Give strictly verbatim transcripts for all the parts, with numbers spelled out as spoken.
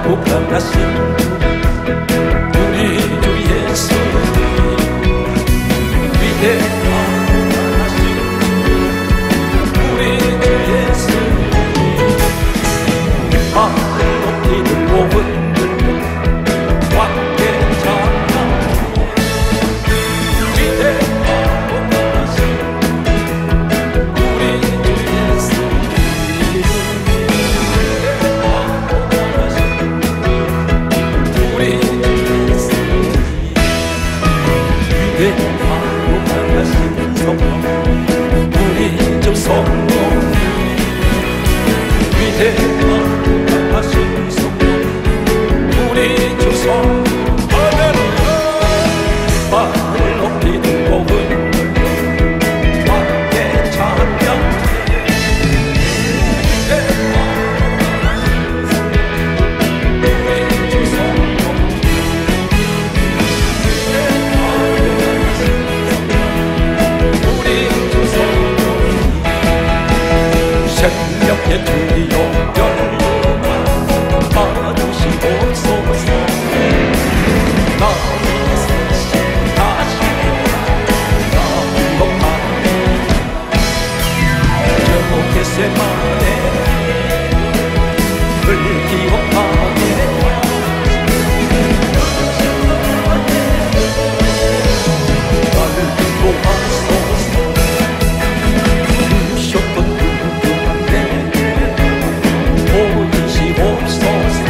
복락하신 우리 주 예수 위대하신 우리 주 예수 하늘 높이 들고 흔들며 왕께 찬양해 위대하고 강하신 우리 주 예수 위대하고 강하신 우리 주 예수 위대하고 강하신 성령 우리 주 성령 위대하고 강하신 성령 우리 주 성령 하늘 높이 들고 흔들며 왕께 찬양해 우리 주 성령 우리 주 성령 생명의 주여 열려만 받으시옵소서 나의 세상 다시 나무룩하네 저 겟세마네 을 기억하네 나를 인도하소서 부셨던 그분한테 보이시옵소서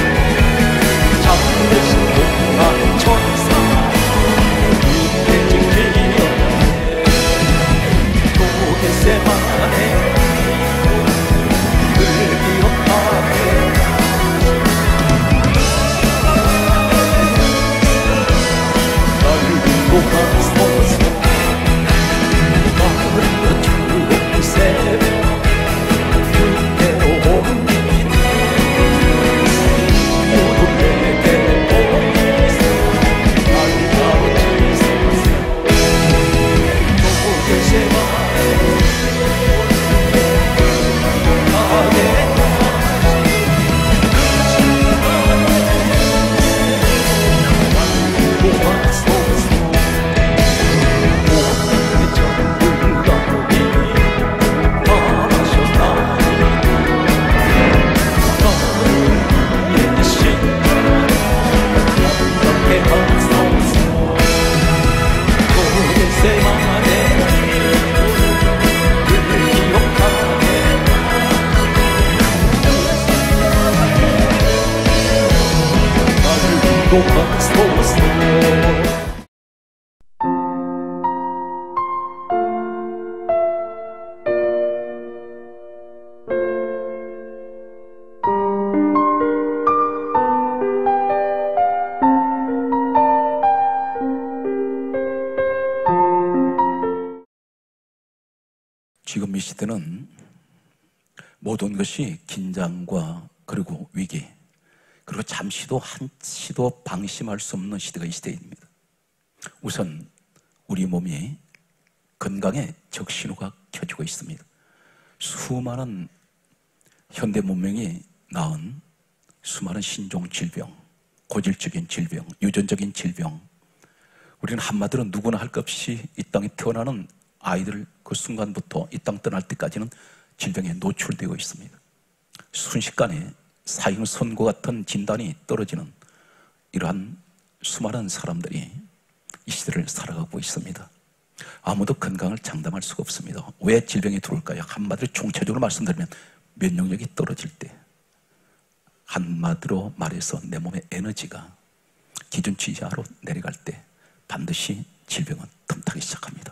잠드신 동안 천사 이때 지키려 또 겟세마네 을 기억하네 나를 인도하소서 나를 주의 새벽 그대로 옵니다 모두 내게 보이소 나를 가르치소서 또 겟세마네 나게 지금 이 시대는 모든 것이 긴장과 그리고 위기 그리고 잠시도 한시도 방심할 수 없는 시대가 이 시대입니다. 우선 우리 몸이 건강에 적신호가 켜지고 있습니다. 수많은 현대 문명이 낳은 수많은 신종 질병, 고질적인 질병, 유전적인 질병 우리는 한마디로 누구나 할 것 없이 이 땅에 태어나는 아이들 그 순간부터 이 땅 떠날 때까지는 질병에 노출되어 있습니다. 순식간에 사형 선고 같은 진단이 떨어지는 이러한 수많은 사람들이 이 시대를 살아가고 있습니다. 아무도 건강을 장담할 수가 없습니다. 왜 질병이 들어올까요? 한마디로 총체적으로 말씀드리면 면역력이 떨어질 때, 한마디로 말해서 내 몸의 에너지가 기준치 이하로 내려갈 때 반드시 질병은 틈타기 시작합니다.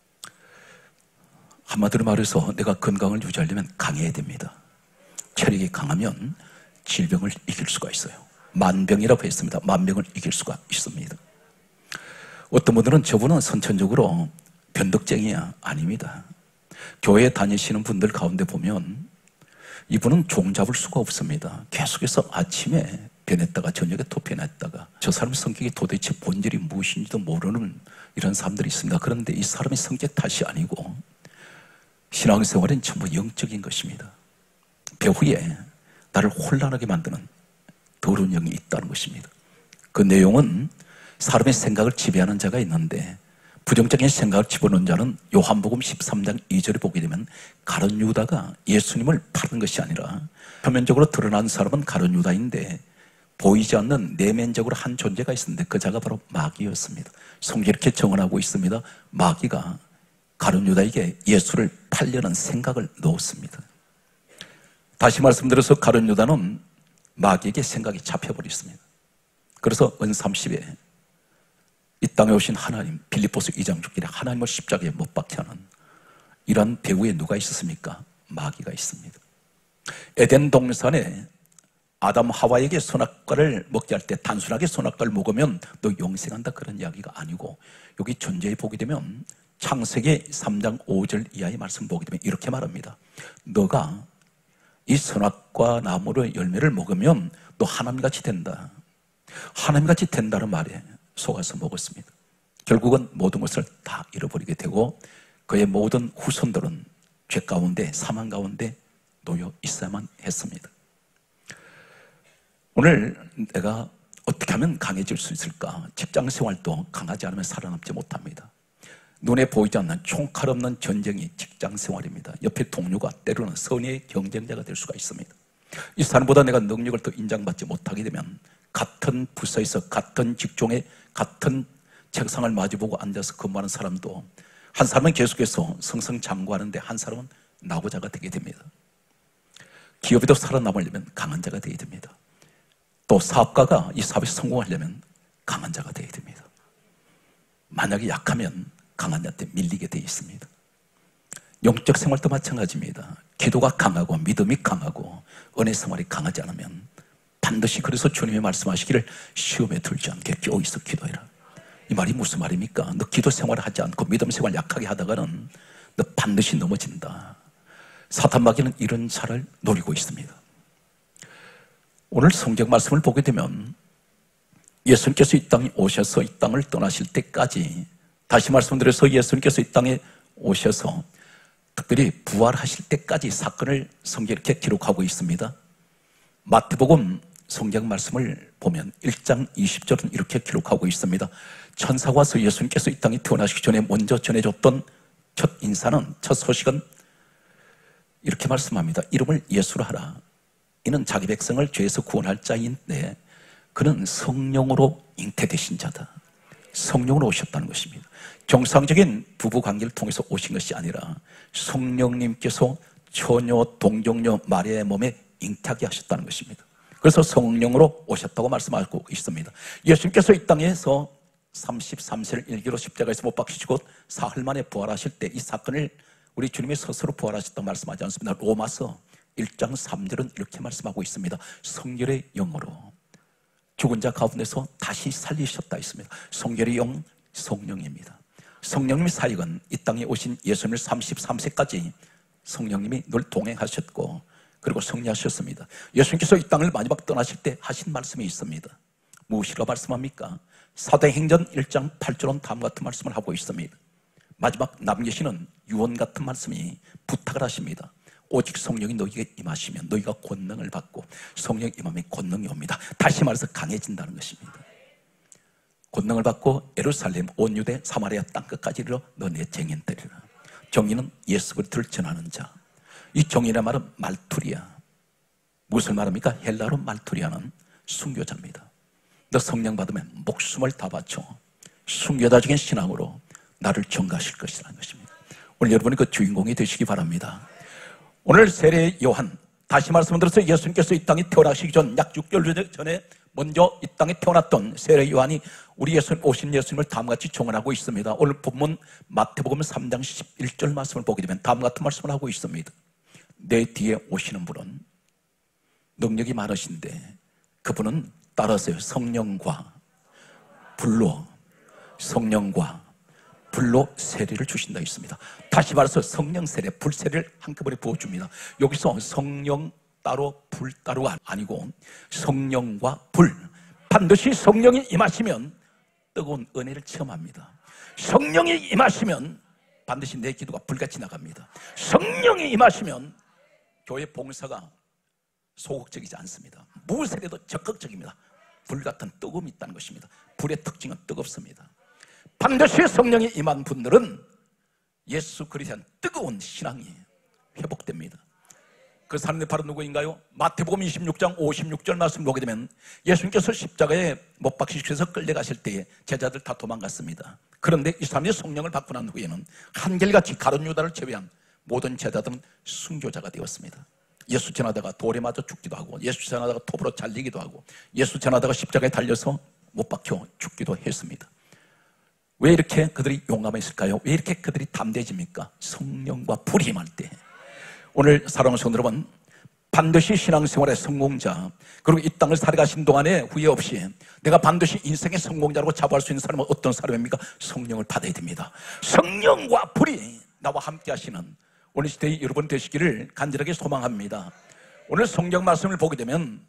한마디로 말해서 내가 건강을 유지하려면 강해야 됩니다. 체력이 강하면 질병을 이길 수가 있어요. 만병이라고 했습니다. 만병을 이길 수가 있습니다. 어떤 분들은 저분은 선천적으로 변덕쟁이야. 아닙니다. 교회 다니시는 분들 가운데 보면 이분은 종 잡을 수가 없습니다. 계속해서 아침에 변했다가 저녁에 또 변했다가 저 사람 성격이 도대체 본질이 무엇인지도 모르는 이런 사람들이 있습니다. 그런데 이 사람의 성격 탓이 아니고 신앙생활은 전부 영적인 것입니다. 배후에 나를 혼란하게 만드는 더러운 영이 있다는 것입니다. 그 내용은 사람의 생각을 지배하는 자가 있는데 부정적인 생각을 집어넣은 자는 요한복음 십삼 장 이 절에 보게 되면 가룟 유다가 예수님을 파는 것이 아니라 표면적으로 드러난 사람은 가룟 유다인데 보이지 않는 내면적으로 한 존재가 있었는데 그 자가 바로 마귀였습니다. 성경이 이렇게 정언하고 있습니다. 마귀가 가룟 유다에게 예수를 팔려는 생각을 넣었습니다. 다시 말씀드려서 가룟 유다는 마귀에게 생각이 잡혀버렸습니다. 그래서 은삼십에 이 땅에 오신 하나님, 빌립보서 이 장 육 절에 하나님을 십자가에 못 박혀는 이런 배후에 누가 있었습니까? 마귀가 있습니다. 에덴 동산에 아담 하와에게 선악과를 먹게 할 때 단순하게 선악과를 먹으면 너 영생한다 그런 이야기가 아니고 여기 존재에 보게 되면 창세기 삼 장 오 절 이하의 말씀 보게 되면 이렇게 말합니다. 너가 이 선악과 나무의 열매를 먹으면 너 하나님같이 된다. 하나님같이 된다는 말에 속아서 먹었습니다. 결국은 모든 것을 다 잃어버리게 되고 그의 모든 후손들은 죄 가운데 사망 가운데 놓여 있어야만 했습니다. 오늘 내가 어떻게 하면 강해질 수 있을까? 직장 생활도 강하지 않으면 살아남지 못합니다. 눈에 보이지 않는 총칼 없는 전쟁이 직장 생활입니다. 옆에 동료가 때로는 선의의 경쟁자가 될 수가 있습니다. 이 사람보다 내가 능력을 더 인정받지 못하게 되면 같은 부서에서 같은 직종에 같은 책상을 마주보고 앉아서 근무하는 사람도 한 사람은 계속해서 승승장구하는데 한 사람은 나고자가 되게 됩니다. 기업에도 살아남으려면 강한 자가 되어야 됩니다. 또 사업가가 이 사업에 성공하려면 강한 자가 되어야 됩니다. 만약에 약하면 강한 자한테 밀리게 되어 있습니다. 영적 생활도 마찬가지입니다. 기도가 강하고 믿음이 강하고 은혜 생활이 강하지 않으면 반드시 그래서 주님이 말씀하시기를 시험에 들지 않게 껴 있어 기도해라. 이 말이 무슨 말입니까? 너 기도 생활을 하지 않고 믿음 생활 약하게 하다가는 너 반드시 넘어진다. 사탄 마귀는 이런 차를 노리고 있습니다. 오늘 성경 말씀을 보게 되면 예수님께서 이 땅에 오셔서 이 땅을 떠나실 때까지 다시 말씀드려서 예수님께서 이 땅에 오셔서 특별히 부활하실 때까지 사건을 성경에 이렇게 기록하고 있습니다. 마태복음 성경 말씀을 보면 일 장 이십 절은 이렇게 기록하고 있습니다. 천사가 와서 예수님께서 이 땅에 태어나시기 전에 먼저 전해줬던 첫 인사는, 첫 소식은 이렇게 말씀합니다. 이름을 예수로 하라. 이는 자기 백성을 죄에서 구원할 자인데 그는 성령으로 잉태되신 자다. 성령으로 오셨다는 것입니다. 정상적인 부부관계를 통해서 오신 것이 아니라 성령님께서 처녀 동정녀 마리아의 몸에 잉태하게 하셨다는 것입니다. 그래서 성령으로 오셨다고 말씀하고 있습니다. 예수님께서 이 땅에서 삼십삼 세를 일기로 십자가에서 못 박히시고 사흘 만에 부활하실 때 이 사건을 우리 주님이 스스로 부활하셨다고 말씀하지 않습니다. 로마서 일 장 삼 절은 이렇게 말씀하고 있습니다. 성결의 영으로 죽은 자 가운데서 다시 살리셨다 했습니다. 성결의 영, 성령입니다. 성령님의 사역은 이 땅에 오신 예수님을 삼십삼 세까지 성령님이 늘 동행하셨고 그리고 성리하셨습니다. 예수님께서 이 땅을 마지막 떠나실 때 하신 말씀이 있습니다. 무엇이라고 말씀합니까? 사도행전 일 장 팔 절은 다음 같은 말씀을 하고 있습니다. 마지막 남기시는 유언 같은 말씀이 부탁을 하십니다. 오직 성령이 너희에게 임하시면 너희가 권능을 받고 성령이 임하면 권능이 옵니다. 다시 말해서 강해진다는 것입니다. 권능을 받고 예루살렘 온 유대 사마리아 땅끝까지 이르러 너 내 증인 되리라. 정의는 예수 그리스도를 전하는 자. 이 정의란 말은 말투리야. 무엇을 말합니까? 헬라로 말투리아는 순교자입니다. 너 성령 받으면 목숨을 다 바쳐 순교자적인 신앙으로 나를 전가하실 것이라는 것입니다. 오늘 여러분이 그 주인공이 되시기 바랍니다. 오늘 세례 요한, 다시 말씀드려서 예수님께서 이 땅에 태어나시기 전 약 육 개월 전에 먼저 이 땅에 태어났던 세례 요한이 우리 예수님, 오신 예수님을 다음과 같이 정언하고 있습니다. 오늘 본문 마태복음 삼 장 십일 절 말씀을 보게 되면 다음과 같은 말씀을 하고 있습니다. 내 뒤에 오시는 분은 능력이 많으신데 그분은 따라서요 성령과 불로 성령과 불로 세례를 주신다 했습니다. 다시 말해서 성령 세례, 불 세례를 한꺼번에 부어줍니다. 여기서 성령 따로 불 따로가 아니고 성령과 불, 반드시 성령이 임하시면 뜨거운 은혜를 체험합니다. 성령이 임하시면 반드시 내 기도가 불같이 나갑니다. 성령이 임하시면 교회 봉사가 소극적이지 않습니다. 무엇에도 적극적입니다. 불같은 뜨거움이 있다는 것입니다. 불의 특징은 뜨겁습니다. 반드시 성령이 임한 분들은 예수 그리스도에 대한 뜨거운 신앙이 회복됩니다. 그 사람들이 바로 누구인가요? 마태복음 이십육 장 오십육 절 말씀 보게 되면 예수님께서 십자가에 못 박히셔서 끌려가실 때에 제자들 다 도망갔습니다. 그런데 이 사람이 성령을 받고 난 후에는 한결같이 가룟 유다를 제외한 모든 제자들은 순교자가 되었습니다. 예수 전하다가 돌에 맞아 죽기도 하고, 예수 전하다가 톱으로 잘리기도 하고, 예수 전하다가 십자가에 달려서 못 박혀 죽기도 했습니다. 왜 이렇게 그들이 용감했을까요? 왜 이렇게 그들이 담대해집니까? 성령과 불이 임할 때. 오늘 사랑하는 성도 여러분, 반드시 신앙생활의 성공자, 그리고 이 땅을 살아가신 동안에 후회 없이 내가 반드시 인생의 성공자라고 자부할 수 있는 사람은 어떤 사람입니까? 성령을 받아야 됩니다. 성령과 불이 나와 함께 하시는 오늘 시대의 여러분 되시기를 간절하게 소망합니다. 오늘 성경 말씀을 보게 되면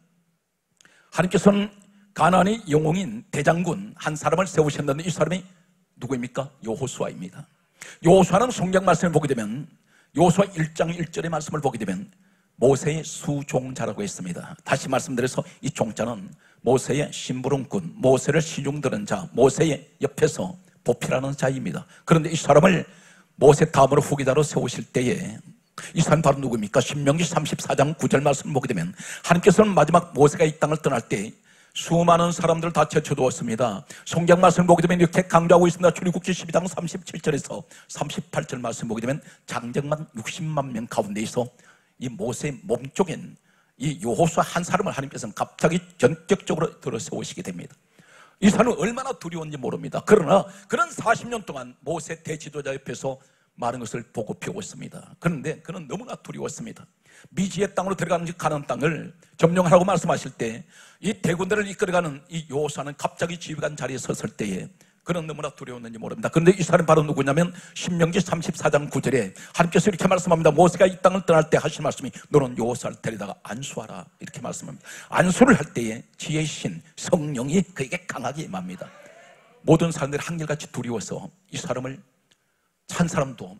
하나님께서는 가나안의 영웅인 대장군 한 사람을 세우셨는데 이 사람이 누구입니까? 여호수아입니다. 여호수아는 성경 말씀을 보게 되면 여호수아 일 장 일 절의 말씀을 보게 되면 모세의 수종자라고 했습니다. 다시 말씀드려서 이 종자는 모세의 심부름꾼, 모세를 시중드는 자, 모세의 옆에서 보필하는 자입니다. 그런데 이 사람을 모세 다음으로 후계자로 세우실 때에 이 사람 바로 누구입니까? 신명기 삼십사 장 구 절 말씀을 보게 되면 하나님께서는 마지막 모세가 이 땅을 떠날 때 수많은 사람들을 다 제쳐두었습니다. 성경 말씀을 보게 되면 이렇게 강조하고 있습니다. 출애굽기 십이 장 삼십칠 절에서 삼십팔 절 말씀 보게 되면 장정만 육십만 명 가운데에서 이 모세의 몸쪽엔 이 여호수아 한 사람을 하나님께서는 갑자기 전격적으로 들어 세우시게 됩니다. 이 사람은 얼마나 두려운지 모릅니다. 그러나 그런 사십 년 동안 모세 대지도자 옆에서 많은 것을 보고 배우고 있습니다. 그런데 그는 너무나 두려웠습니다. 미지의 땅으로 들어가는 가나안 땅을 점령하라고 말씀하실 때 이 대군들을 이끌어가는 이 여호수아는 갑자기 지휘관 자리에 섰을 때에 그는 너무나 두려웠는지 모릅니다. 그런데 이 사람이 바로 누구냐면 신명기 삼십사 장 구 절에 하나님께서 이렇게 말씀합니다. 모세가 이 땅을 떠날 때 하신 말씀이 너는 여호수아를 데리다가 안수하라 이렇게 말씀합니다. 안수를 할 때에 지혜의 신 성령이 그에게 강하게 임합니다. 모든 사람들이 한결같이 두려워서 이 사람을 한 사람도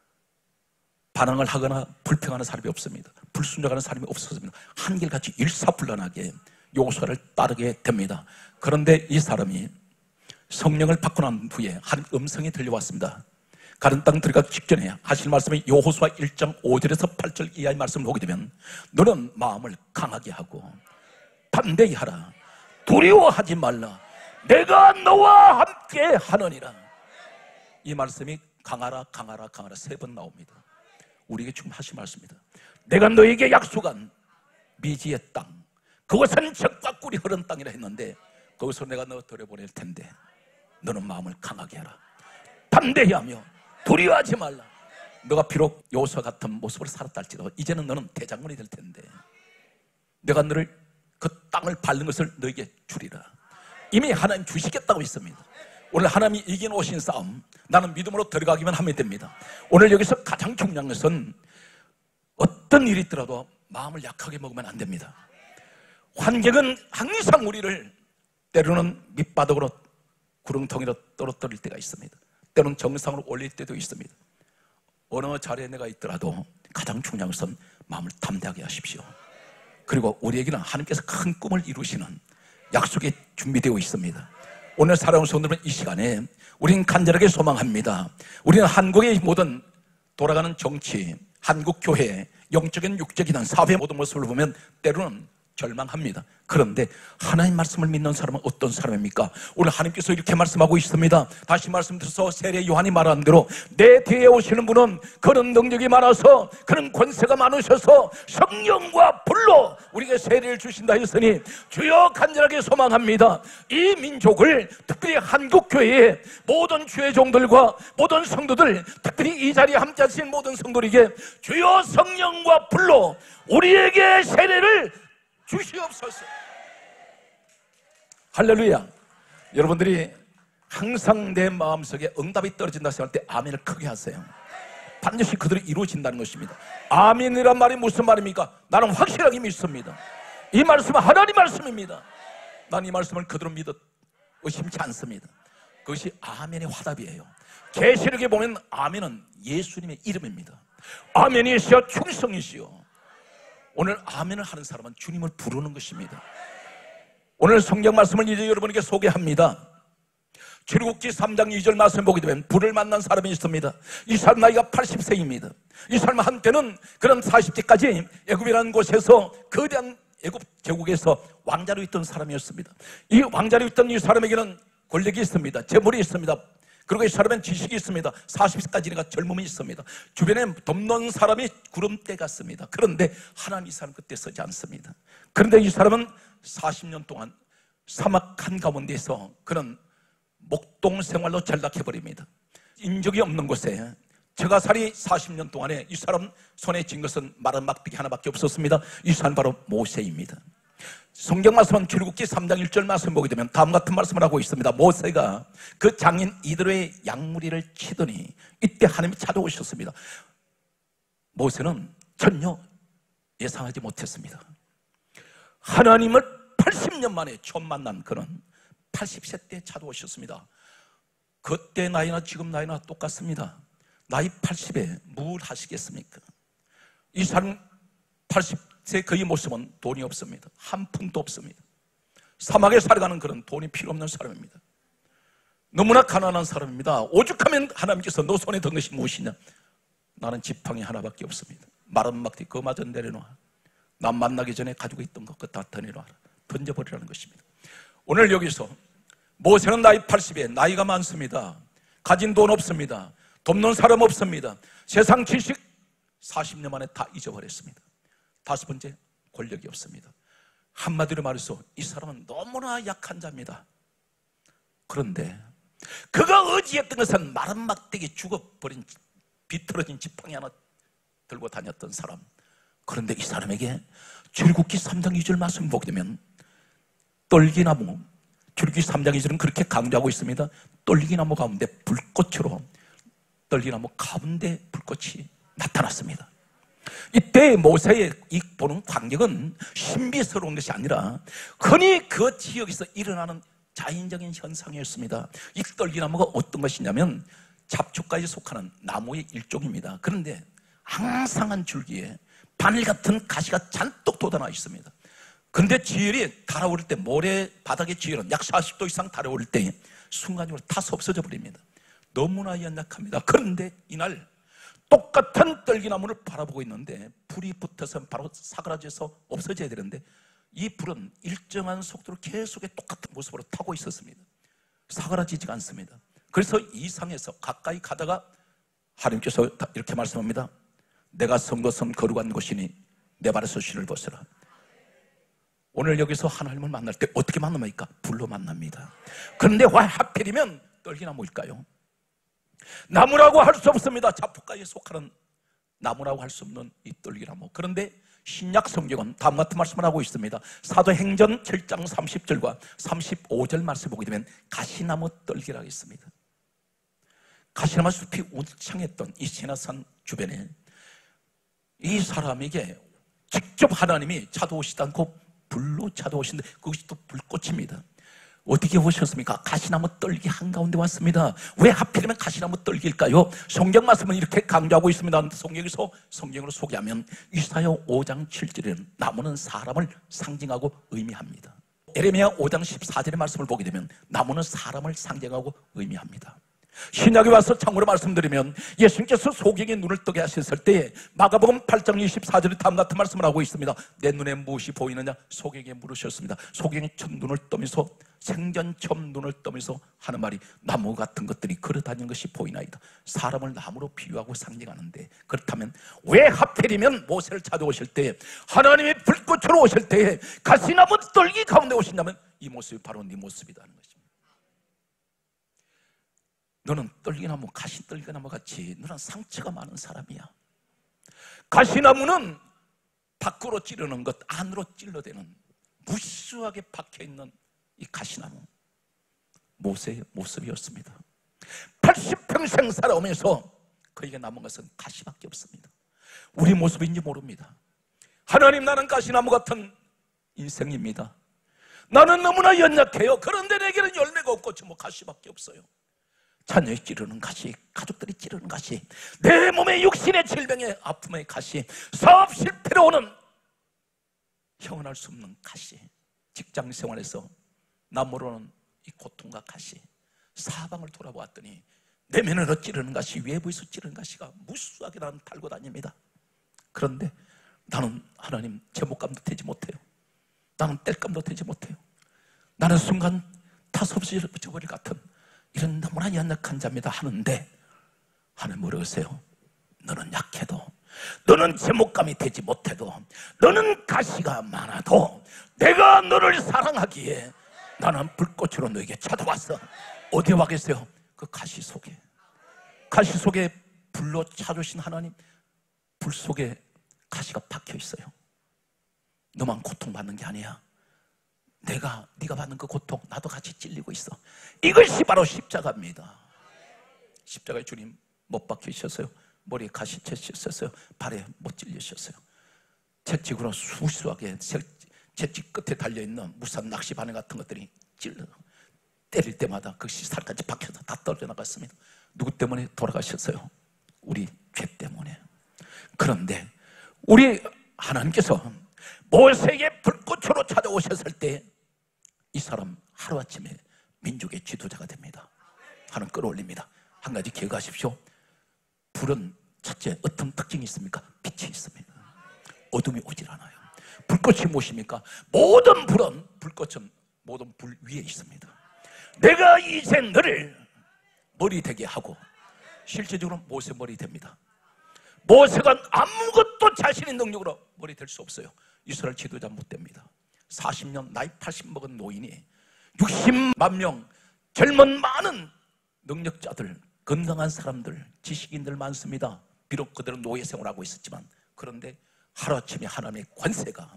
반항을 하거나 불평하는 사람이 없습니다. 불순종하는 사람이 없었습니다. 한결같이 일사불란하게 여호수아를 따르게 됩니다. 그런데 이 사람이 성령을 받고 난 후에 하나님 음성이 들려왔습니다. 가나안 땅 들어가기 직전에 하실 말씀이 여호수아 일 장 오 절에서 팔 절 이하의 말씀을 보게 되면 너는 마음을 강하게 하고 담대히 하라. 두려워하지 말라. 내가 너와 함께 하느니라. 이 말씀이 강하라 강하라 강하라 세 번 나옵니다. 우리에게 지금 하신 말씀입니다. 내가 너에게 약속한 미지의 땅, 그것은 젖과 꿀이 흐른 땅이라 했는데 거기서 내가 너 들여보낼 텐데 너는 마음을 강하게 하라. 담대히 하며 두려워하지 말라. 너가 비록 여호수아 같은 모습으로 살았다 할지라도 이제는 너는 대장군이 될 텐데 내가 너를 그 땅을 밟는 것을 너에게 주리라. 이미 하나님 주시겠다고 있습니다. 오늘 하나님이 이겨놓으신 싸움 나는 믿음으로 들어가기만 하면 됩니다. 오늘 여기서 가장 중요한 것은 어떤 일이 있더라도 마음을 약하게 먹으면 안 됩니다. 환경은 항상 우리를 때로는 밑바닥으로 구렁텅이로 떨어뜨릴 때가 있습니다. 때로는 정상으로 올릴 때도 있습니다. 어느 자리에 내가 있더라도 가장 중요한 것은 마음을 담대하게 하십시오. 그리고 우리에게는 하나님께서 큰 꿈을 이루시는 약속이 준비되어 있습니다. 오늘 사랑하는 성도들은 이 시간에 우리는 간절하게 소망합니다. 우리는 한국의 모든 돌아가는 정치, 한국 교회, 영적인 육적인 사회 모든 모습을 보면 때로는 절망합니다. 그런데 하나님 말씀을 믿는 사람은 어떤 사람입니까? 오늘 하나님께서 이렇게 말씀하고 있습니다. 다시 말씀드려서 세례 요한이 말한 대로 내 뒤에 오시는 분은 그런 능력이 많아서 그런 권세가 많으셔서 성령과 불로 우리에게 세례를 주신다 했으니 주여 간절하게 소망합니다. 이 민족을 특별히 한국교회의 모든 주의 종들과 모든 성도들, 특별히 이 자리에 함께 하신 모든 성도들에게 주여 성령과 불로 우리에게 세례를 주시옵소서. 할렐루야. 여러분들이 항상 내 마음속에 응답이 떨어진다 생각할 때 아멘을 크게 하세요. 반드시 그들이 이루어진다는 것입니다. 아멘이란 말이 무슨 말입니까? 나는 확실하게 믿습니다. 이 말씀은 하나님 말씀입니다. 난 이 말씀을 그대로 믿어 의심치 않습니다. 그것이 아멘의 화답이에요. 계시록에 보면 아멘은 예수님의 이름입니다. 아멘이시여 충성이시여 오늘 아멘을 하는 사람은 주님을 부르는 것입니다. 오늘 성경 말씀을 이제 여러분에게 소개합니다. 출애굽기 삼 장 이 절 말씀 보게 되면 불을 만난 사람이 있습니다. 이 사람 나이가 팔십 세입니다. 이 사람 한때는 그런 사십 세까지 애굽이라는 곳에서 거대한 애굽 제국에서 왕자로 있던 사람이었습니다. 이 왕자로 있던 이 사람에게는 권력이 있습니다. 재물이 있습니다. 그리고 이 사람은 지식이 있습니다. 사십 세까지가 젊음이 있습니다. 주변에 돕는 사람이 구름대 같습니다. 그런데 하나님 이 사람 그때 서지 않습니다. 그런데 이 사람은 사십 년 동안 사막 한가운데서 그런 목동 생활로 전락해버립니다. 인적이 없는 곳에 저가살이 사십 년 동안에 이 사람 손에 쥔 것은 마른 막대기 하나밖에 없었습니다. 이 사람 바로 모세입니다. 성경 말씀은 출애굽기 삼 장 일 절 말씀 보게 되면 다음 같은 말씀을 하고 있습니다. 모세가 그 장인 이드로의 양무리를 치더니 이때 하나님이 찾아오셨습니다. 모세는 전혀 예상하지 못했습니다. 하나님을 팔십 년 만에 처음 만난 그는 팔십 세 때 찾아오셨습니다. 그때 나이나 지금 나이나 똑같습니다. 나이 팔십에 뭘 하시겠습니까? 이 사람 팔십 세 그의 모습은 돈이 없습니다. 한 푼도 없습니다. 사막에 살아가는 그런 돈이 필요 없는 사람입니다. 너무나 가난한 사람입니다. 오죽하면 하나님께서 너 손에 든 것이 무엇이냐? 나는 지팡이 하나밖에 없습니다. 마른 막대 그마저 내려놔. 난 만나기 전에 가지고 있던 것 다 던져놔라. 던져버리라는 것입니다. 오늘 여기서 모세는 나이 팔십에 나이가 많습니다. 가진 돈 없습니다. 돕는 사람 없습니다. 세상 지식 사십 년 만에 다 잊어버렸습니다. 다섯 번째, 권력이 없습니다. 한마디로 말해서 이 사람은 너무나 약한 자입니다. 그런데 그가 의지했던 것은 마른 막대기 죽어버린 비틀어진 지팡이 하나 들고 다녔던 사람. 그런데 이 사람에게 출애굽기 삼 장 이 절 말씀 보게 되면 떨기나무, 출애굽기 삼 장 이 절은 그렇게 강조하고 있습니다. 떨기나무 가운데 불꽃으로 떨기나무 가운데 불꽃이 나타났습니다. 이때 모세의 이 보는 광경은 신비스러운 것이 아니라 흔히 그 지역에서 일어나는 자연적인 현상이었습니다. 이 떨기나무가 어떤 것이냐면 잡초가에 속하는 나무의 일종입니다. 그런데 앙상한 줄기에 바늘 같은 가시가 잔뜩 돋아나 있습니다. 그런데 지열이 달아오를 때, 모래 바닥의 지열은 약 사십 도 이상 달아오를 때 순간적으로 타서 없어져 버립니다. 너무나 연약합니다. 그런데 이날 똑같은 떨기나무를 바라보고 있는데 불이 붙어서 바로 사그라져서 없어져야 되는데 이 불은 일정한 속도로 계속 똑같은 모습으로 타고 있었습니다. 사그라지지가 않습니다. 그래서 이 상에서 가까이 가다가 하나님께서 이렇게 말씀합니다. 내가 선 것은 거룩한 것이니 내 발에서 신을 벗으라. 오늘 여기서 하나님을 만날 때 어떻게 만납니까? 불로 만납니다. 그런데 왜 하필이면 떨기나무일까요? 나무라고 할 수 없습니다. 잡초가에 속하는 나무라고 할 수 없는 이 떨기나무. 그런데 신약 성경은 다음 같은 말씀을 하고 있습니다. 사도행전 칠 장 삼십 절과 삼십오 절 말씀 보게 되면 가시나무 떨기라고 있습니다. 가시나무 숲이 울창했던 이 세나산 주변에 이 사람에게 직접 하나님이 찾아오시지 않고 불로 찾아오신데 그것이 또 불꽃입니다. 어떻게 오셨습니까? 가시나무 떨기 한가운데 왔습니다. 왜 하필이면 가시나무 떨기일까요? 성경 말씀은 이렇게 강조하고 있습니다. 성경에서 성경으로 소개하면 이사야 오 장 칠 절에는 나무는 사람을 상징하고 의미합니다. 에레미야 오 장 십사 절의 말씀을 보게 되면 나무는 사람을 상징하고 의미합니다. 신약에 와서 참고로 말씀드리면 예수님께서 소경의 눈을 뜨게 하셨을 때 마가복음 팔 장 이십사 절에 다음 같은 말씀을 하고 있습니다. 내 눈에 무엇이 보이느냐? 소경에게 물으셨습니다. 소경이 첫 눈을 뜨면서 생전 처음 눈을 뜨면서 하는 말이 나무 같은 것들이 걸어다니는 것이 보이나이다. 사람을 나무로 비유하고 상징하는데 그렇다면 왜 하필이면 모세를 찾아오실 때 하나님이 불꽃으로 오실 때 가시나무 떨기 가운데 오신다면 이 모습이 바로 네 모습이라는 것입니다. 너는 떨기나무, 가시떨기나무 같이 너는 상처가 많은 사람이야. 가시나무는 밖으로 찌르는 것, 안으로 찔러대는 무수하게 박혀있는 이 가시나무, 모세의 모습이었습니다. 팔십 평생 살아오면서 그에게 남은 것은 가시밖에 없습니다. 우리 모습인지 모릅니다. 하나님, 나는 가시나무 같은 인생입니다. 나는 너무나 연약해요. 그런데 내게는 열매가 없고 전부 가시밖에 없어요. 자녀의 찌르는 가시, 가족들이 찌르는 가시, 내 몸의 육신의 질병의 아픔의 가시, 사업 실패로 오는 형언할 수 없는 가시, 직장 생활에서 나 모르는 이 고통과 가시, 사방을 돌아보았더니 내면으로 찌르는 가시, 외부에서 찌르는 가시가 무수하게 나는 달고 다닙니다. 그런데 나는 하나님 제목감도 되지 못해요. 나는 뗄감도 되지 못해요. 나는 순간 타소없어질 같은 이런 너무나 연약한 자입니다 하는데 하나님 모르겠어요. 너는 약해도, 너는 제목감이 되지 못해도, 너는 가시가 많아도 내가 너를 사랑하기에 나는 불꽃으로 너에게 찾아왔어. 어디에 와 계세요? 그 가시 속에. 가시 속에 불로 찾으신 하나님, 불 속에 가시가 박혀 있어요. 너만 고통받는 게 아니야. 내가, 네가 받는 그 고통 나도 같이 찔리고 있어. 이것이 바로 십자가입니다. 십자가에 주님 못 박히셨어요. 머리에 가시 채셨어요. 발에 못 찔리셨어요. 채찍으로 수수하게 채찍 끝에 달려있는 무산 낚시 바늘 같은 것들이 찔러 때릴 때마다 그 살까지 박혀서 다 떨어져 나갔습니다. 누구 때문에 돌아가셨어요? 우리 죄 때문에. 그런데 우리 하나님께서 모세에게 불꽃으로 찾아오셨을 때 이 사람 하루아침에 민족의 지도자가 됩니다. 하나님 끌어올립니다. 한 가지 기억하십시오. 불은 첫째 어떤 특징이 있습니까? 빛이 있습니다. 어둠이 오질 않아요. 불꽃이 무엇입니까? 모든 불은, 불꽃은 모든 불 위에 있습니다. 내가 이제 너를 머리 되게 하고, 실제적으로 모세 머리 됩니다. 모세가 아무것도 자신의 능력으로 머리 될 수 없어요. 이스라엘 지도자 못 됩니다. 사십 년 나이 팔십 먹은 노인이 육십만 명 젊은 많은 능력자들, 건강한 사람들, 지식인들 많습니다. 비록 그들은 노예 생활하고 있었지만, 그런데 하루아침에 하나님의 권세가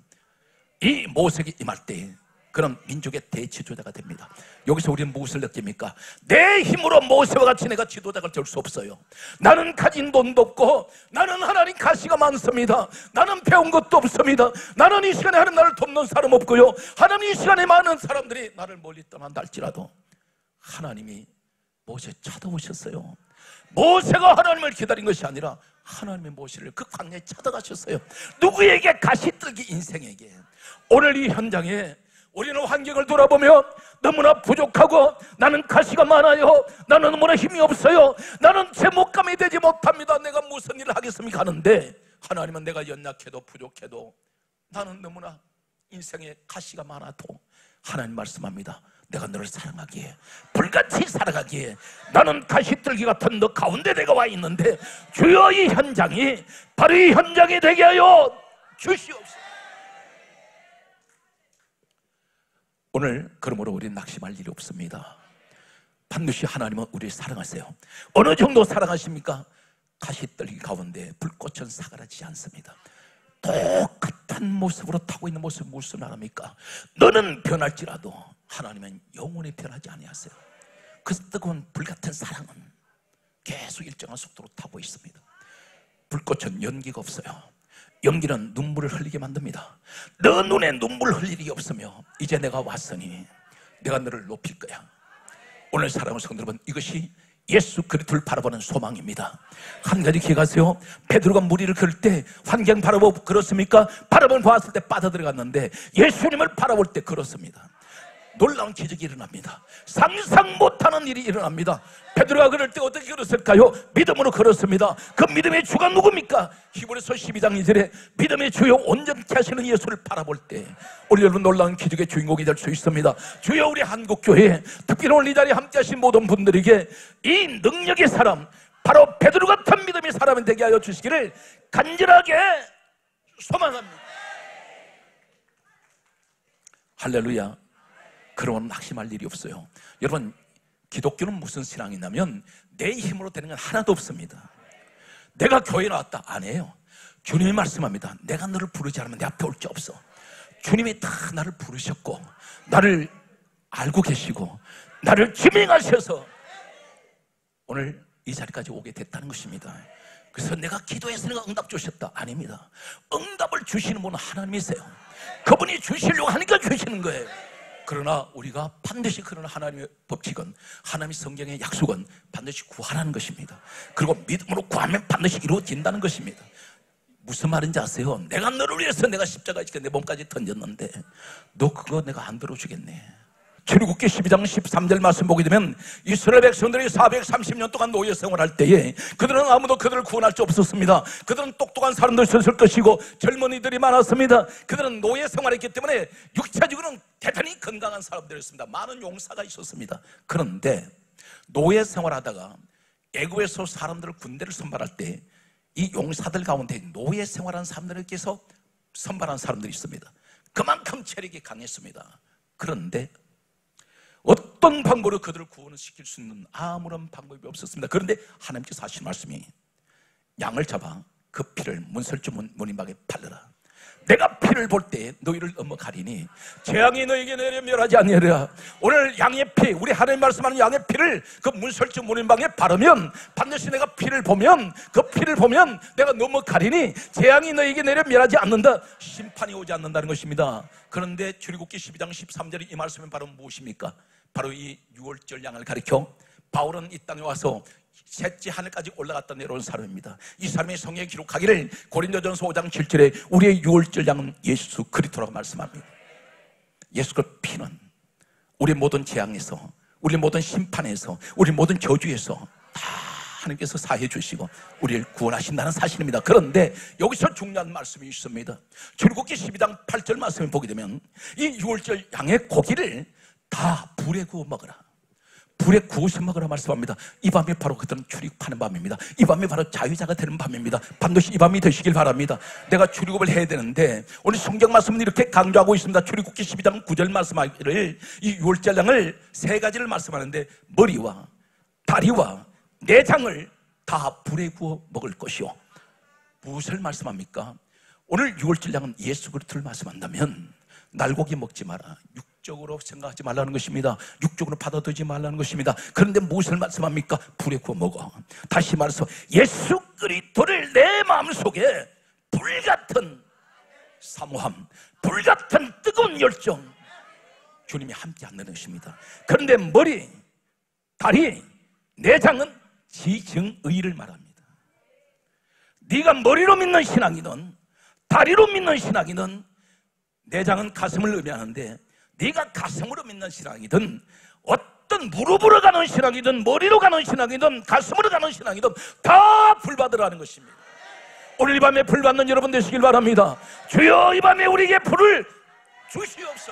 이 모세에게 임할 때 그런 민족의 대지도자가 됩니다. 여기서 우리는 무엇을 느낍니까? 내 힘으로 모세와 같이 내가 지도자가 될 수 없어요. 나는 가진 돈도 없고, 나는 하나님 가시가 많습니다. 나는 배운 것도 없습니다. 나는 이 시간에 하나님 나를 돕는 사람 없고요. 하나님 이 시간에 많은 사람들이 나를 멀리 떠난다 할지라도 하나님이 모세 찾아오셨어요. 모세가 하나님을 기다린 것이 아니라 하나님의 모세를 그 광야에 찾아가셨어요. 누구에게? 가시떨기 인생에게. 오늘 이 현장에 우리는 환경을 돌아보면 너무나 부족하고, 나는 가시가 많아요, 나는 너무나 힘이 없어요, 나는 제목감이 되지 못합니다, 내가 무슨 일을 하겠습니까 하는데, 하나님은 내가 연약해도 부족해도 나는 너무나 인생에 가시가 많아도 하나님 말씀합니다. 내가 너를 사랑하기에, 불같이 사랑하기에 나는 가시떨기 같은 너 가운데 내가 와 있는데 주여 이 현장이 바로 이 현장이 되게 하여 주시옵소서. 오늘 그러므로 우리는 낙심할 일이 없습니다. 반드시 하나님은 우리를 사랑하세요. 어느 정도 사랑하십니까? 가시떨기 가운데 불꽃은 사그라지지 않습니다. 똑같은 모습으로 타고 있는 모습 무슨 말합니까? 너는 변할지라도 하나님은 영원히 변하지 아니하세요. 그 뜨거운 불같은 사랑은 계속 일정한 속도로 타고 있습니다. 불꽃은 연기가 없어요. 연기는 눈물을 흘리게 만듭니다. 너 눈에 눈물 흘릴 일이 없으며 이제 내가 왔으니 내가 너를 높일 거야. 오늘 사랑하는 성도 여러분, 이것이 예수 그리스도를 바라보는 소망입니다. 한 가지 기억하세요. 베드로가 무리를 그을 때 환경 바라보고 그렇습니까? 바라보면 봤을 때 빠져들어갔는데 예수님을 바라볼 때 그렇습니다. 놀라운 기적이 일어납니다. 상상 못하는 일이 일어납니다. 베드로가 그럴 때 어떻게 걸었을까요? 믿음으로 걸었습니다. 그 믿음의 주가 누굽니까? 히브리서 십이 장 이 절에 믿음의 주요 온전케 하시는 예수를 바라볼 때 우리 여러분 놀라운 기적의 주인공이 될 수 있습니다. 주여, 우리 한국교회 특별히 오늘 이 자리에 함께 하신 모든 분들에게 이 능력의 사람, 바로 베드로 같은 믿음의 사람이 되게 하여 주시기를 간절하게 소망합니다. 할렐루야. 그러면 낙심할 일이 없어요. 여러분, 기독교는 무슨 신앙이냐면 내 힘으로 되는 건 하나도 없습니다. 내가 교회 나왔다 안 해요. 주님이 말씀합니다. 내가 너를 부르지 않으면 내 앞에 올 자 없어. 주님이 다 나를 부르셨고 나를 알고 계시고 나를 지명하셔서 오늘 이 자리까지 오게 됐다는 것입니다. 그래서 내가 기도해서 내가 응답 주셨다 아닙니다. 응답을 주시는 분은 하나님이세요. 그분이 주시려고 하니까 주시는 거예요. 그러나 우리가 반드시 그런 하나님의 법칙은, 하나님의 성경의 약속은 반드시 구하라는 것입니다. 그리고 믿음으로 구하면 반드시 이루어진다는 것입니다. 무슨 말인지 아세요? 내가 너를 위해서 내가 십자가에 지켜 내 몸까지 던졌는데 너 그거 내가 안 들어주겠네. 출애굽기 십이 장 십삼 절 말씀 보게 되면 이스라엘 백성들이 사백삼십 년 동안 노예 생활할 때에 그들은 아무도 그들을 구원할 수 없었습니다. 그들은 똑똑한 사람도 있었을 것이고 젊은이들이 많았습니다. 그들은 노예 생활했기 때문에 육체적으로는 대단히 건강한 사람들이었습니다. 많은 용사가 있었습니다. 그런데 노예 생활하다가 애굽에서 사람들을 군대를 선발할 때 이 용사들 가운데 노예 생활한 사람들에게서 선발한 사람들이 있습니다. 그만큼 체력이 강했습니다. 그런데 어떤 방법으로 그들을 구원시킬 수 있는 아무런 방법이 없었습니다. 그런데 하나님께서 하신 말씀이 양을 잡아 그 피를 문설주 문인방에 팔려라. 내가 피를 볼 때 너희를 엄먹하리니 재앙이 너에게 내려 멸하지 아니하리라. 오늘 양의 피, 우리 하나님 말씀하는 양의 피를 그 문설주 문인방에 바르면 반드시 내가 피를 보면 그 피를 보면 내가 넘어가리니 재앙이 너에게 내려 멸하지 않는다. 심판이 오지 않는다는 것입니다. 그런데 출애굽기 십이 장 십삼 절이 이 말씀은 바로 무엇입니까? 바로 이 유월절 양을 가리켜 바울은 이 땅에 와서 셋째 하늘까지 올라갔다 내려온 사람입니다. 이 사람의 성경에 기록하기를 고린도전서 오 장 칠 절에 우리의 유월절 양은 예수 그리스도라고 말씀합니다. 예수 그 피는 우리 모든 재앙에서, 우리 모든 심판에서, 우리 모든 저주에서 다 하나님께서 사해 주시고 우리를 구원하신다는 사실입니다. 그런데 여기서 중요한 말씀이 있습니다. 출애굽기 십이 장 팔 절 말씀을 보게 되면 이 유월절 양의 고기를 다 불에 구워 먹으라. 불에 구워서 먹으라 말씀합니다. 이 밤이 바로 그들은 출애굽하는 밤입니다. 이 밤이 바로 자유자가 되는 밤입니다. 반드시 이 밤이 되시길 바랍니다. 내가 출애굽을 해야 되는데 오늘 성경 말씀은 이렇게 강조하고 있습니다. 출애굽기 십이 장 구 절 말씀하기를 이 유월절 양을 세 가지를 말씀하는데 머리와 다리와 내장을 다 불에 구워 먹을 것이요. 무엇을 말씀합니까? 오늘 유월절 양은 예수 그리스도를 말씀한다면 날고기 먹지 마라, 육적으로 생각하지 말라는 것입니다. 육적으로 받아들이지 말라는 것입니다. 그런데 무엇을 말씀합니까? 불에 구워 먹어. 다시 말해서 예수 그리스도를 내 마음속에 불같은 사모함, 불같은 뜨거운 열정, 주님이 함께 한다는 것입니다. 그런데 머리, 다리, 내장은 지정의를 말합니다. 네가 머리로 믿는 신앙이든 다리로 믿는 신앙이든, 내장은 가슴을 의미하는데 네가 가슴으로 믿는 신앙이든 어떤 무릎으로 가는 신앙이든 머리로 가는 신앙이든 가슴으로 가는 신앙이든 다 불받으라는 것입니다. 오늘 이 밤에 불 받는 여러분 되시길 바랍니다. 주여 이 밤에 우리에게 불을 주시옵소서.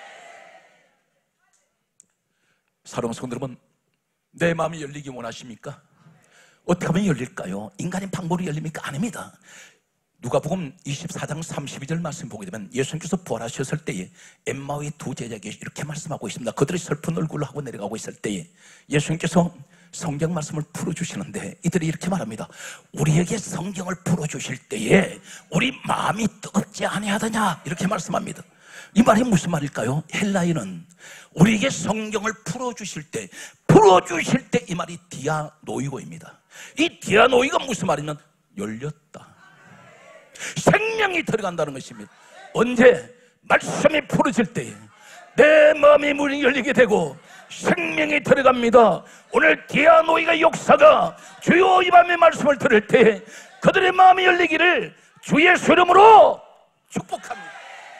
사랑하는 성도 여러분, 내 마음이 열리기 원하십니까? 어떻게 하면 열릴까요? 인간의 방법으로 열립니까? 아닙니다. 누가복음 이십사 장 삼십이 절 말씀 보게 되면 예수님께서 부활하셨을 때에 엠마오의 두 제자에게 이렇게 말씀하고 있습니다. 그들이 슬픈 얼굴로 하고 내려가고 있을 때에 예수님께서 성경 말씀을 풀어주시는데 이들이 이렇게 말합니다. 우리에게 성경을 풀어주실 때에 우리 마음이 뜨겁지 아니하더냐, 이렇게 말씀합니다. 이 말이 무슨 말일까요? 헬라어는 우리에게 성경을 풀어주실 때, 풀어주실 때 이 말이 디아노이고입니다. 이 디아노이가 무슨 말이냐면 열렸다, 생명이 들어간다는 것입니다. 언제? 말씀이 풀어질 때에 내 마음이 문이 열리게 되고 생명이 들어갑니다. 오늘 디아노이가 역사가 주요 이 밤의 말씀을 들을 때 그들의 마음이 열리기를 주 예수 이름으로 축복합니다.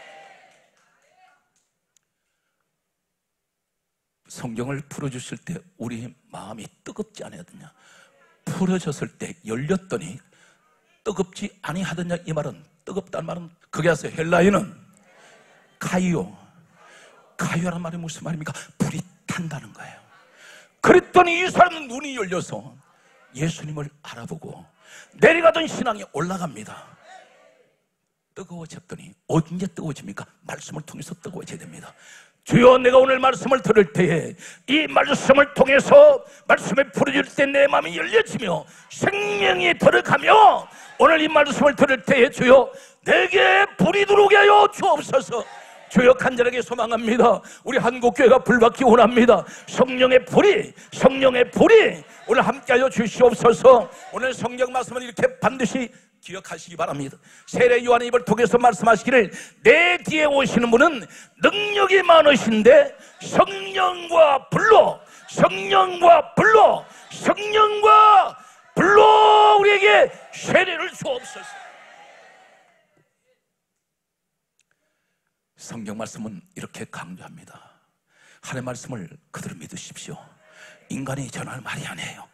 성경을 풀어주실 때 우리 마음이 뜨겁지 아니하더냐, 풀어졌을 때 열렸더니 뜨겁지 아니하더냐, 이 말은, 뜨겁다는 말은 그게 하세요. 헬라어는 카이오, 카이오라는 말이 무슨 말입니까? 불이 탄다는 거예요. 그랬더니 이 사람은 눈이 열려서 예수님을 알아보고 내려가던 신앙이 올라갑니다. 뜨거워졌더니 언제 뜨거워집니까? 말씀을 통해서 뜨거워져야 됩니다. 주여, 내가 오늘 말씀을 들을 때에 이 말씀을 통해서 말씀을 풀어줄 때 내 마음이 열려지며 생명이 들어가며 오늘 이 말씀을 들을 때에 주여 내게 불이 들어오게 하여 주옵소서. 주여, 간절하게 소망합니다. 우리 한국교회가 불받기 원합니다. 성령의 불이, 성령의 불이 오늘 함께하여 주시옵소서. 오늘 성경 말씀은 이렇게 반드시 기억하시기 바랍니다. 세례 요한의 입을 통해서 말씀하시기를 내 뒤에 오시는 분은 능력이 많으신데 성령과 불로, 성령과 불로, 성령과 불로 우리에게 세례를 주옵소서. 성경 말씀은 이렇게 강조합니다. 하나님의 말씀을 그대로 믿으십시오. 인간이 전할 말이 아니에요.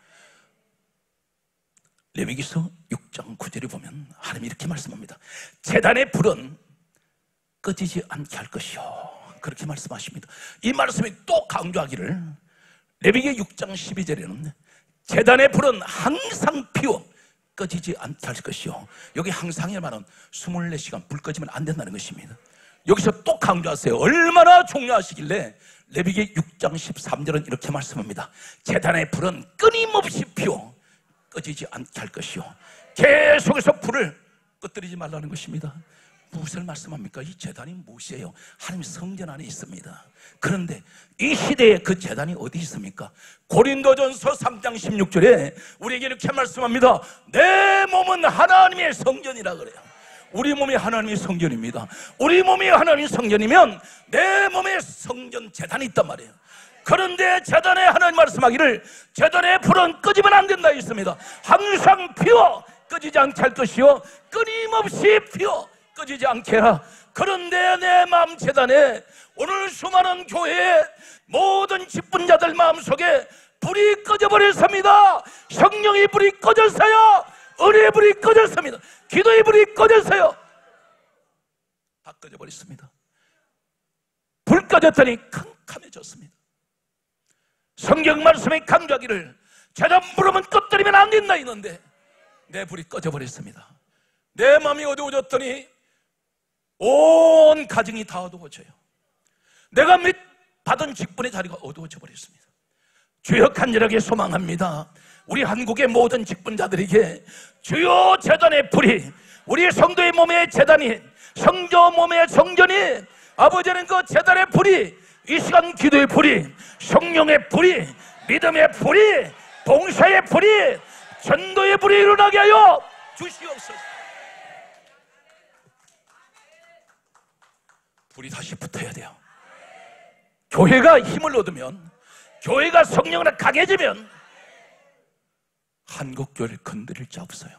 레위기서 육 장 구 절에 보면 하나님이 이렇게 말씀합니다. 제단의 불은 꺼지지 않게 할 것이요, 그렇게 말씀하십니다. 이 말씀이 또 강조하기를 레위기 육 장 십이 절에는 제단의 불은 항상 피워 꺼지지 않게 할 것이요, 여기 항상이란 말은 이십사 시간 불 꺼지면 안 된다는 것입니다. 여기서 또 강조하세요. 얼마나 중요하시길래 레위기 육 장 십삼 절은 이렇게 말씀합니다. 제단의 불은 끊임없이 피워 꺼지지 않게 할 것이요, 계속해서 불을 꺼뜨리지 말라는 것입니다. 무엇을 말씀합니까? 이 제단이 무엇이에요? 하나님의 성전 안에 있습니다. 그런데 이 시대에 그 제단이 어디 있습니까? 고린도전서 삼 장 십육 절에 우리에게 이렇게 말씀합니다. 내 몸은 하나님의 성전이라 그래요. 우리 몸이 하나님의 성전입니다. 우리 몸이 하나님의 성전이면 내 몸에 성전 제단이 있단 말이에요. 그런데 제단에 하나님 말씀하기를 제단의 불은 꺼지면 안 된다 했습니다. 항상 피워 꺼지지 않게 할 것이요, 끊임없이 피워 꺼지지 않게 해라. 그런데 내 마음 제단에 오늘 수많은 교회의 모든 직분자들 마음속에 불이 꺼져버렸습니다. 성령의 불이 꺼졌어요. 은혜의 불이 꺼졌습니다. 기도의 불이 꺼졌어요. 다 꺼져버렸습니다. 불 꺼졌더니 캄캄해졌습니다. 성경 말씀에 강조하기를 제단 부르면 꺼뜨리면 안 된다 했는데 내 불이 꺼져버렸습니다. 내 마음이 어두워졌더니 온 가정이 다 어두워져요. 내가 및 받은 직분의 자리가 어두워져 버렸습니다. 주여 간절하게 소망합니다. 우리 한국의 모든 직분자들에게 주여 제단의 불이, 우리 성도의 몸의 제단이, 성도 몸의 성전이, 아버지는 그 제단의 불이, 이 시간 기도의 불이, 성령의 불이, 믿음의 불이, 봉사의 불이, 전도의 불이 일어나게 하여 주시옵소서. 불이 다시 붙어야 돼요. 교회가 힘을 얻으면, 교회가 성령으로 강해지면 한국교회를 건드릴 자 없어요.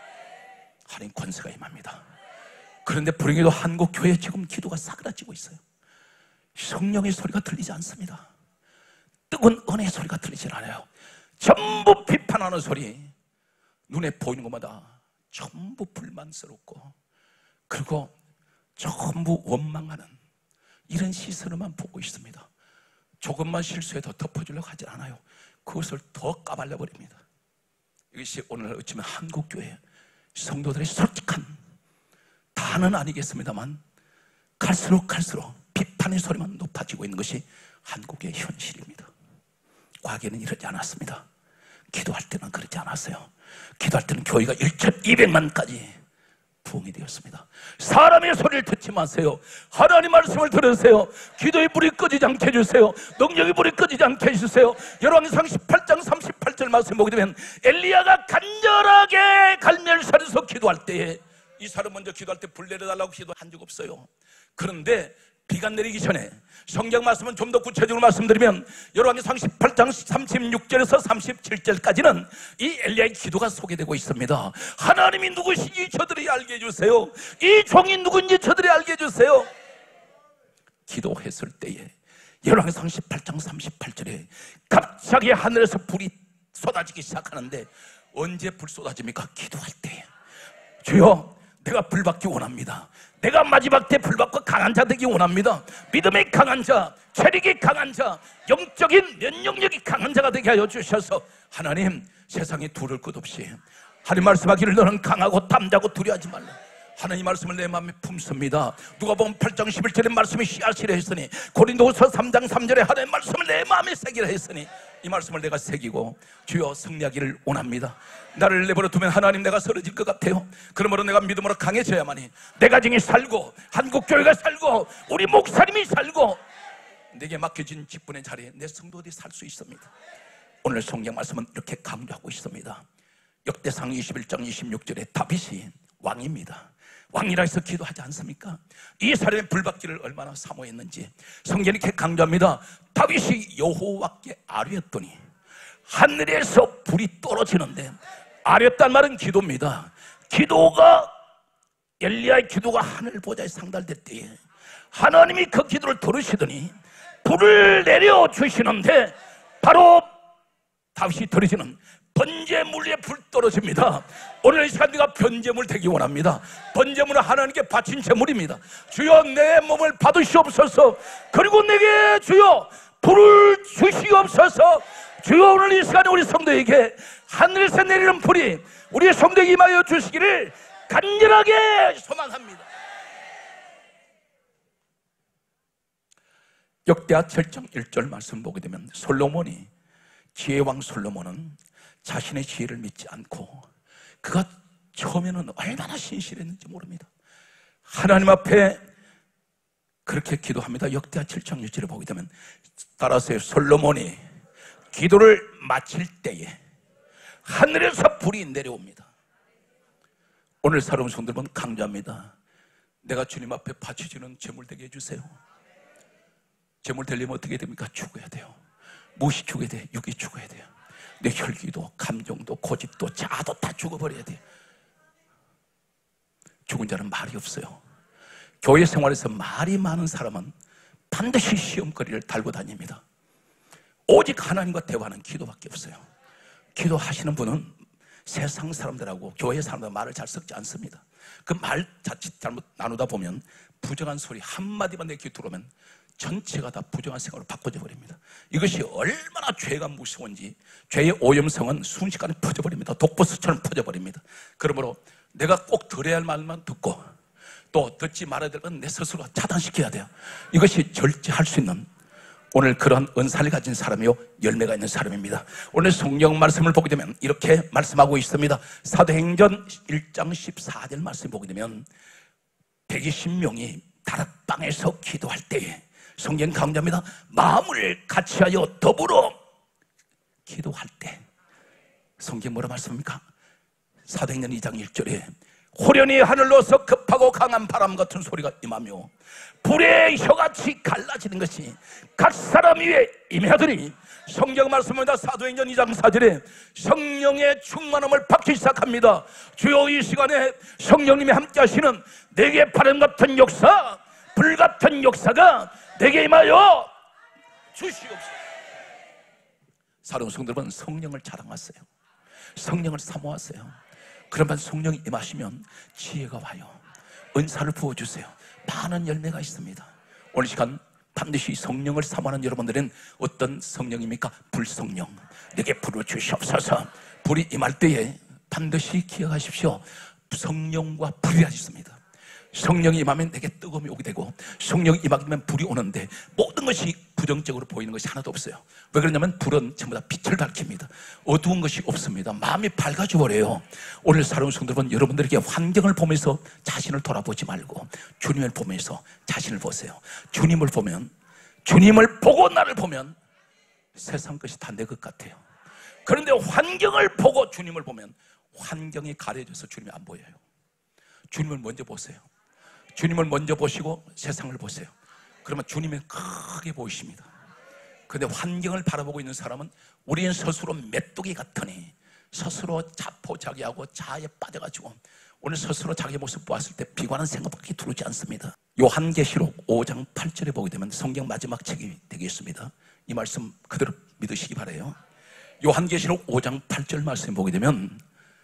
하나님 권세가 임합니다. 그런데 불행히도 한국교회 지금 기도가 사그라지고 있어요. 성령의 소리가 들리지 않습니다. 뜨거운 은혜의 소리가 들리질 않아요. 전부 비판하는 소리, 눈에 보이는 것마다 전부 불만스럽고, 그리고 전부 원망하는 이런 시선을만 보고 있습니다. 조금만 실수해도 덮어주려고 하지 않아요. 그것을 더 까발려버립니다. 이것이 오늘 어쩌면 한국교회 성도들의 솔직한, 다는 아니겠습니다만 갈수록 갈수록 비판의 소리만 높아지고 있는 것이 한국의 현실입니다. 과거에는 이러지 않았습니다. 기도할 때는 그러지 않았어요. 기도할 때는 교회가 천이백만까지 부흥이 되었습니다. 사람의 소리를 듣지 마세요. 하나님 말씀을 들으세요. 기도의 불이 꺼지지 않게 해주세요. 능력의 불이 꺼지지 않게 해주세요. 열왕기상 십팔 장 삼십팔 절 말씀 보게 되면 엘리야가 간절하게 갈멜산에서 기도할 때에, 이 사람 먼저 기도할 때 불 내려달라고 기도한 적 없어요. 그런데 비가 내리기 전에 성경 말씀은 좀 더 구체적으로 말씀드리면 열왕기상 십팔 장 삼십육 절에서 삼십칠 절까지는 이 엘리야의 기도가 소개되고 있습니다. 하나님이 누구신지 저들이 알게 해주세요. 이 종이 누군지 저들이 알게 해주세요. 기도했을 때에 열왕기상 십팔 장 삼십팔 절에 갑자기 하늘에서 불이 쏟아지기 시작하는데, 언제 불 쏟아집니까? 기도할 때에. 주여, 내가 불 받기 원합니다. 내가 마지막 때 불 받고 강한 자 되기 원합니다. 믿음의 강한 자, 체력이 강한 자, 영적인 면역력이 강한 자가 되게 하여 주셔서, 하나님, 세상에 두려울 것 없이 하나님 말씀하기를 너는 강하고 담대하고 두려워하지 말라. 하나님 말씀을 내 마음에 품습니다. 누가복음 팔 장 십일 절의 말씀이 씨앗이라 했으니, 고린도후서 삼 장 삼 절에 하나님 말씀을 내 마음에 새기라 했으니, 이 말씀을 내가 새기고 주여 승리하기를 원합니다. 나를 내버려 두면 하나님 내가 쓰러질 것 같아요. 그러므로 내가 믿음으로 강해져야만이 내 가정이 살고, 한국교회가 살고, 우리 목사님이 살고, 내게 맡겨진 직분의 자리에 내 성도들이 살 수 있습니다. 오늘 성경 말씀은 이렇게 강조하고 있습니다. 역대상 이십일 장 이십육 절에 다윗이 왕입니다. 왕이라 해서 기도하지 않습니까? 이 사람의 불받기를 얼마나 사모했는지 성경이 이렇게 강조합니다. 다윗이 여호와께 아뢰었더니 하늘에서 불이 떨어지는데, 아뢰었단 말은 기도입니다. 기도가, 엘리야의 기도가 하늘 보좌에 상달될 때에 하나님이 그 기도를 들으시더니 불을 내려주시는데 바로 다윗이 들으시는 번제물 위에 불 떨어집니다. 오늘 이 시간 네가 번제물 되기 원합니다. 번제물은 하나님께 바친 제물입니다. 주여 내 몸을 받으시옵소서. 그리고 내게 주여 불을 주시옵소서. 주여 오늘 이 시간에 우리 성도에게 하늘에서 내리는 불이 우리의 성도에게 임하여 주시기를 간절하게 소망합니다. 역대하 칠 장 일 절 말씀 보게 되면 솔로몬이 지혜왕 솔로몬은 자신의 지혜를 믿지 않고 그가 처음에는 얼마나 신실했는지 모릅니다. 하나님 앞에 그렇게 기도합니다. 역대하 칠 장 일 절에 보게 되면 따라서 솔로몬이 기도를 마칠 때에 하늘에서 불이 내려옵니다. 오늘 살아온 성도들은 강조합니다. 내가 주님 앞에 바쳐지는 제물 되게 해주세요. 제물 되려면 어떻게 됩니까? 죽어야 돼요. 무엇이 죽어야 돼? 육이 죽어야 돼요. 내 혈기도 감정도 고집도 자아도 다 죽어버려야 돼요. 죽은 자는 말이 없어요. 교회 생활에서 말이 많은 사람은 반드시 시험거리를 달고 다닙니다. 오직 하나님과 대화하는 기도밖에 없어요. 기도하시는 분은 세상 사람들하고 교회 사람들 말을 잘 섞지 않습니다. 그 말 자칫 잘못 나누다 보면 부정한 소리 한마디만 내 귀에 들어오면 전체가 다 부정한 생각으로 바꿔져 버립니다. 이것이 얼마나 죄가 무서운지 죄의 오염성은 순식간에 퍼져버립니다. 독버섯처럼 퍼져버립니다. 그러므로 내가 꼭 들어야 할 말만 듣고 또 듣지 말아야 될 건 내 스스로 차단시켜야 돼요. 이것이 절제할 수 있는 오늘 그런 은사를 가진 사람이요 열매가 있는 사람입니다. 오늘 성경 말씀을 보게 되면 이렇게 말씀하고 있습니다. 사도행전 일 장 십사 절 말씀 보게 되면 백이십 명이 다락방에서 기도할 때에 성경 강조합니다. 마음을 같이하여 더불어 기도할 때 성경 뭐라 말씀합니까? 사도행전 이 장 일 절에 호련히 하늘로서 급하고 강한 바람 같은 소리가 임하며 불의 혀같이 갈라지는 것이 각 사람 위에 임하더니 성경 말씀입니다. 사도행전 이 장 사 절에 성령의 충만함을 받기 시작합니다. 주여 이 시간에 성령님이 함께 하시는 내게 바람 같은 역사, 불 같은 역사가 내게 임하여 주시옵소서. 사랑하는 성도들은 성령을 자랑하세요. 성령을 사모하세요. 그러면 성령이 임하시면 지혜가 와요. 은사를 부어주세요. 많은 열매가 있습니다. 오늘 시간 반드시 성령을 사모하는 여러분들은 어떤 성령입니까? 불성령. 내게 불을 주시옵소서. 불이 임할 때에 반드시 기억하십시오. 성령과 불이 있습니다. 성령이 임하면 내게 뜨거움이 오게 되고 성령이 임하면 불이 오는데 모든 것이 부정적으로 보이는 것이 하나도 없어요. 왜 그러냐면 불은 전부 다 빛을 밝힙니다. 어두운 것이 없습니다. 마음이 밝아져 버려요. 오늘 살아온 성도들은 여러분들에게 환경을 보면서 자신을 돌아보지 말고 주님을 보면서 자신을 보세요. 주님을 보면 주님을 보고 나를 보면 세상 것이 다 내 것 같아요. 그런데 환경을 보고 주님을 보면 환경이 가려져서 주님이 안 보여요. 주님을 먼저 보세요. 주님을 먼저 보시고 세상을 보세요. 그러면 주님이 크게 보이십니다. 그런데 환경을 바라보고 있는 사람은 우리는 스스로 메뚜기 같으니 스스로 자포자기하고 자아에 빠져가지고 오늘 스스로 자기 모습 보았을 때 비관한 생각밖에 들어오지 않습니다. 요한계시록 오 장 팔 절에 보게 되면 성경 마지막 책이 되겠습니다. 이 말씀 그대로 믿으시기 바라요. 요한계시록 오 장 팔 절 말씀 보게 되면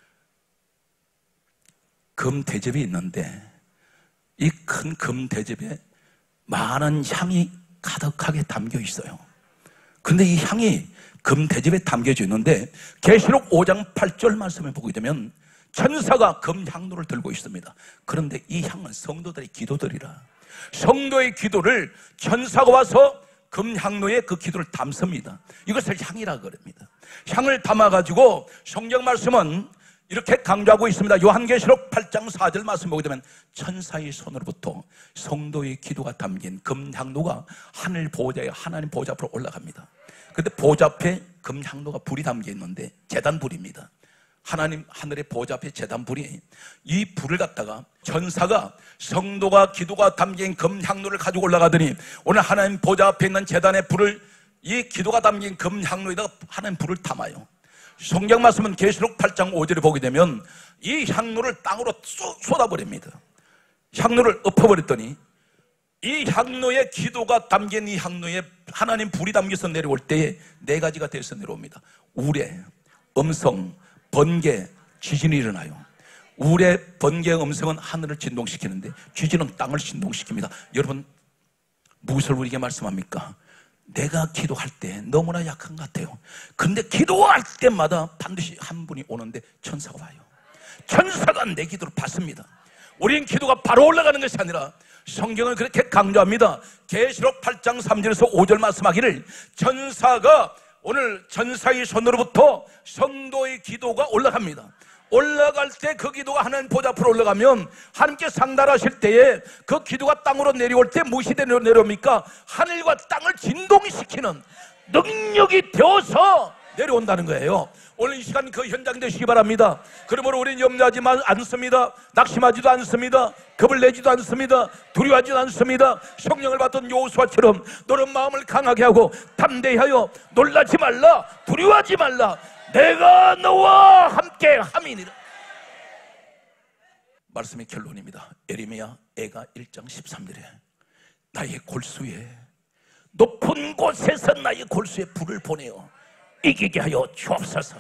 금 대접이 있는데 이 큰 금 대접에 많은 향이 가득하게 담겨 있어요. 근데 이 향이 금 대접에 담겨져 있는데 계시록 오 장 팔 절 말씀을 보게 되면 천사가 금 향로를 들고 있습니다. 그런데 이 향은 성도들의 기도들이라 성도의 기도를 천사가 와서 금 향로에 그 기도를 담습니다. 이것을 향이라 그럽니다. 향을 담아가지고 성경 말씀은 이렇게 강조하고 있습니다. 요한계시록 팔 장 사 절 말씀 보게 되면 천사의 손으로부터 성도의 기도가 담긴 금향로가 하늘 보좌에 하나님 보좌 앞으로 올라갑니다. 근데 보좌 앞에 금향로가 불이 담겨 있는데 제단불입니다. 하나님 하늘의 보좌 앞에 제단불이 이 불을 갖다가 천사가 성도가 기도가 담긴 금향로를 가지고 올라가더니 오늘 하나님 보좌 앞에 있는 제단의 불을 이 기도가 담긴 금향로에다가 하나님 불을 담아요. 성경 말씀은 계시록 팔 장 오 절에 보게 되면 이 향로를 땅으로 쏟, 쏟아버립니다. 향로를 엎어버렸더니 이 향로에 기도가 담긴 이 향로에 하나님 불이 담겨서 내려올 때에 네 가지가 돼서 내려옵니다. 우레, 음성, 번개, 지진이 일어나요. 우레, 번개, 음성은 하늘을 진동시키는데 지진은 땅을 진동시킵니다. 여러분 무엇을 우리에게 말씀합니까? 내가 기도할 때 너무나 약한 것 같아요. 그런데 기도할 때마다 반드시 한 분이 오는데 천사가 와요. 천사가 내 기도를 받습니다. 우린 기도가 바로 올라가는 것이 아니라 성경은 그렇게 강조합니다. 계시록 팔 장 삼 절에서 오 절 말씀하기를 천사가 오늘 천사의 손으로부터 성도의 기도가 올라갑니다. 올라갈 때 그 기도가 하나님 보좌 앞으로 올라가면 하나님께 상달하실 때에 그 기도가 땅으로 내려올 때 무엇이 내려옵니까? 하늘과 땅을 진동시키는 능력이 되어서 내려온다는 거예요. 오늘 이 시간 그 현장 되시기 바랍니다. 그러므로 우리는 염려하지 않습니다. 낙심하지도 않습니다. 겁을 내지도 않습니다. 두려워하지도 않습니다. 성령을 받던 여호수아처럼 너는 마음을 강하게 하고 담대하여 놀라지 말라, 두려워하지 말라, 내가 너와 함께 함이니라. 말씀의 결론입니다. 예레미야 애가 일 장 십삼 절에 나의 골수에 높은 곳에서 나의 골수에 불을 보내어 이기게 하여 주옵소서.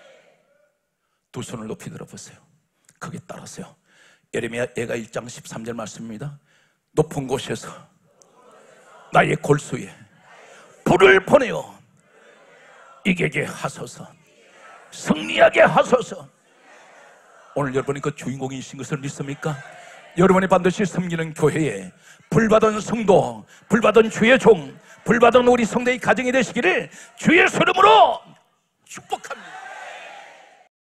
두 손을 높이 들어보세요. 크게 따라하세요. 예레미야 애가 일 장 십삼 절 말씀입니다. 높은 곳에서 나의 골수에 불을 보내어 이기게 하소서, 승리하게 하소서. 오늘 여러분이 그 주인공이신 것을 믿습니까? 여러분이 반드시 섬기는 교회에 불받은 성도, 불받은 주의 종, 불받은 우리 성도의 가정이 되시기를 주의 이름으로 축복합니다.